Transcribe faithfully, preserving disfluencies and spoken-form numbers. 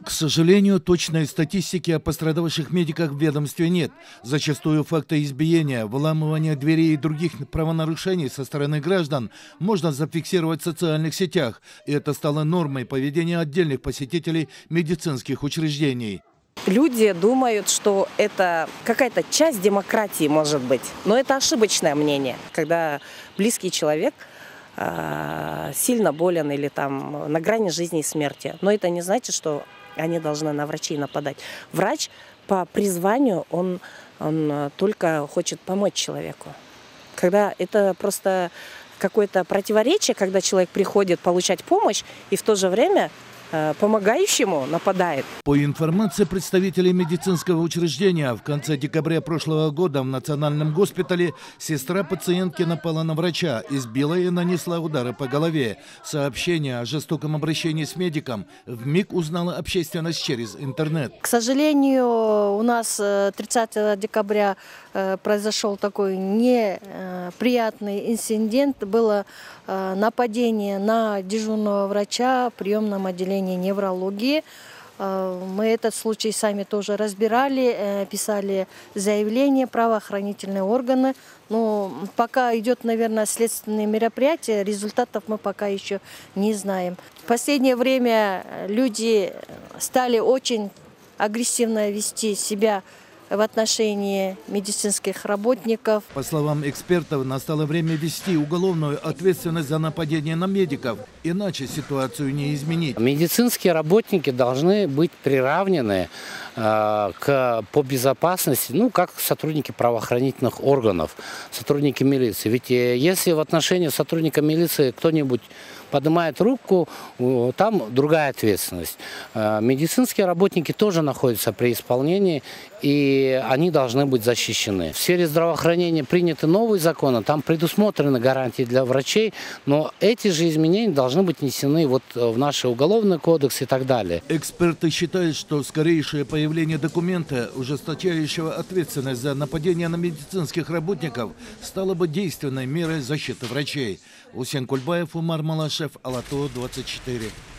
К сожалению, точной статистики о пострадавших медиках в ведомстве нет. Зачастую факты избиения, выламывания дверей и других правонарушений со стороны граждан можно зафиксировать в социальных сетях. И это стало нормой поведения отдельных посетителей медицинских учреждений. Люди думают, что это какая-то часть демократии, может быть. Но это ошибочное мнение, когда близкий человек э, сильно болен или там на грани жизни и смерти. Но это не значит, что они должны на врачей нападать. Врач по призванию, он, он только хочет помочь человеку. Когда это просто какое-то противоречие, когда человек приходит получать помощь и в то же время помогающему нападает. По информации представителей медицинского учреждения, в конце декабря прошлого года в национальном госпитале сестра пациентки напала на врача, избила и нанесла удары по голове. Сообщение о жестоком обращении с медиком вмиг узнала общественность через интернет. К сожалению, у нас тридцатого декабря произошел такой неприятный инцидент. Было нападение на дежурного врача в приемном отделении неврологии. Мы этот случай сами тоже разбирали, писали заявление, правоохранительные органы. Но пока идет, наверное, следственные мероприятия, результатов мы пока еще не знаем. В последнее время люди стали очень агрессивно вести себя в отношении медицинских работников. По словам экспертов, настало время ввести уголовную ответственность за нападение на медиков, иначе ситуацию не изменить. Медицинские работники должны быть приравнены э, к, по безопасности, ну, как сотрудники правоохранительных органов, сотрудники милиции. Ведь э, если в отношении сотрудника милиции кто-нибудь поднимает руку, там другая ответственность. Медицинские работники тоже находятся при исполнении, и они должны быть защищены. В сфере здравоохранения приняты новые законы, там предусмотрены гарантии для врачей, но эти же изменения должны быть внесены вот в наш уголовный кодекс и так далее. Эксперты считают, что скорейшее появление документа, ужесточающего ответственность за нападение на медицинских работников, стало бы действенной мерой защиты врачей. Усен Кульбаев, Умар Малашев, Алату, двадцать четыре.